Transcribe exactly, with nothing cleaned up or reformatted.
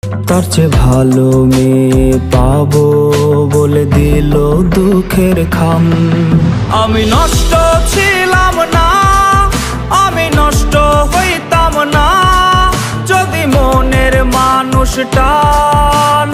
তার চেয়ে ভালো মেয়ে পাবো বলে দিল দুঃখের খাম। আমি নষ্ট ছিলাম না, আমি নষ্ট হইতাম না, যদি মনের মানুষটা